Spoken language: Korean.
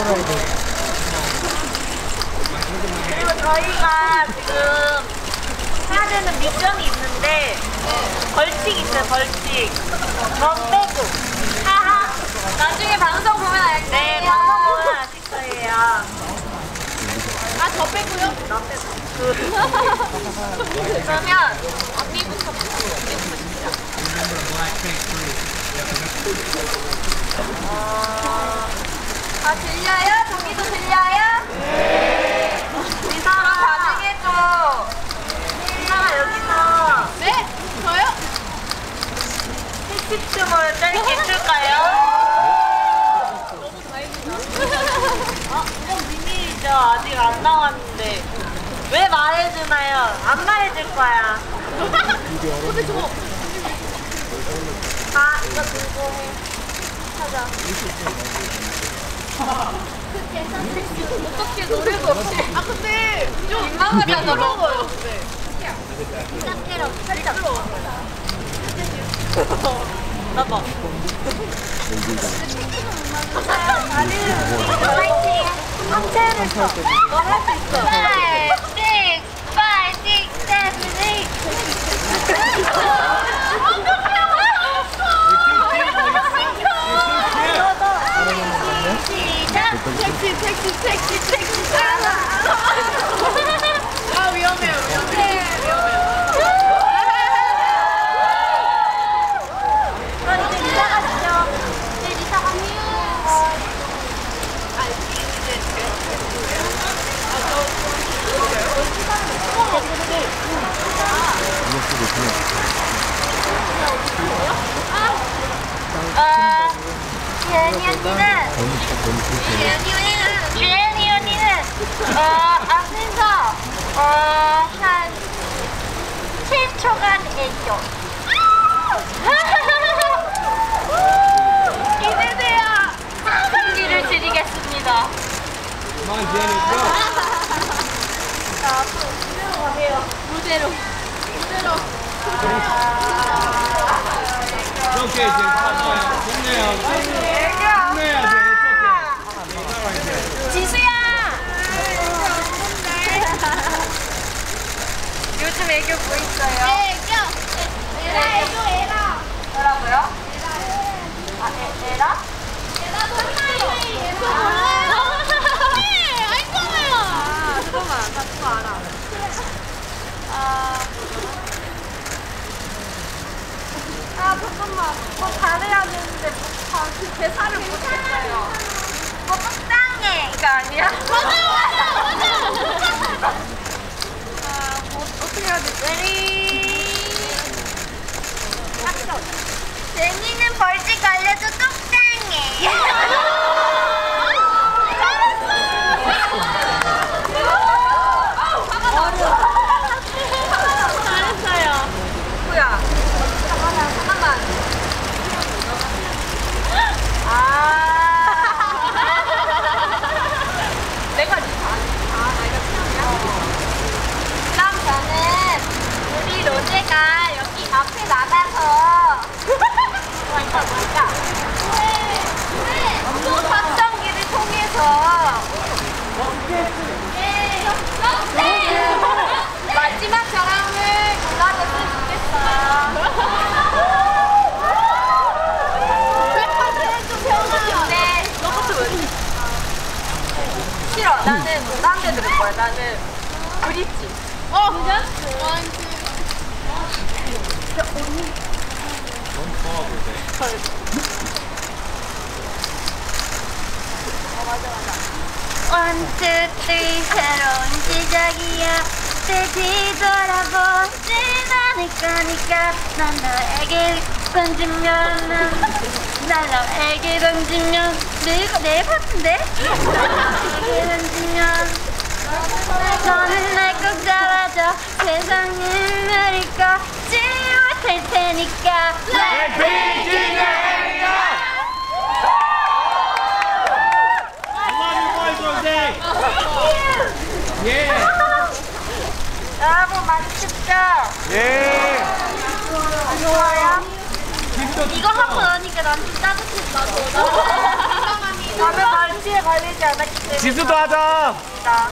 그리고 저희가 지금 해야 되는 미션이 있는데 벌칙 있어요. 벌칙. 전 빼고. 하하. 나중에 방송 보면 알게요. 네, 방송 보면 아실 거예요. 아, 저 빼고요? 나 빼고. 그러면 언니부터 시작. 들려요? 저기도 들려요? 네. 미사가 반응해줘. 미사가 여기서. 네? 저요? 캐치춤을 짧게 출까요? 이건 비밀이죠. 아직 안 나왔는데. 왜 말해주나요? 안 말해줄 거야. 근데 저거. 아, 이거 들고 하자. 어떻게 노래도 없이. 아, 근데 좀 민망하잖아. 부러워요. 네. 짝대로 살짝. 나봐. 파이팅! 상체를 쳐. 너 할 수 있어. 5, 6, 5, 6, 7, 8. 택시. 아, 위험해요. 그럼 이제 리사 가시죠. 네, 리사 가세요. 주연이 언니는 앞에서 한 7초간 애교. 기대돼요. 승리를 드리겠습니다. 자, 앞으로 무대로 가세요. 무대로. 오케이, 이제 좋네요. 지수야! 요즘 애교 뭐 있어요? 에라. 뭐라고요? 에라? 에라도 몰라요. 알잖아요. 잠깐만, 나 그거 알아. 잠깐만. 뭐 잘해야 되는데 그 대사를 못했어요. 뭐 적당해. 이거 아니야? 맞아. 뭐 어떻게 해야 되지? 액션. 제니는 벌칙 알려줘 적당해. 잘했어요. 누구야? 잠깐만. 내가 그럼 저는 우리 로제가 여기 앞에 나가서 뭘까? 또 확정기를 통해서 마지막 저랑을 골라줬으면 좋겠어요. 싫어. 나는 딴데 들을 거야. 나는 브릿지. 그냥? One, two, three, 새로운 시작이야. 뒤돌아보진 않을 거니까 난 너에게 던지면 난 너에게 던지면 내 파트인데? 너에게 던지면 너는 날 꼭 잡아줘. 세상을 누릴 거지 못할 테니까 Blackpink Junior! I love you boys, Rosé! Yeah! 여러분 맛있죠? 예! 좋아요? 이거 하고 나니까 난 좀 따뜻해졌어. 다음에 발치해. 걸리지 않았기 때문에 지수도 하자. 좋습니다.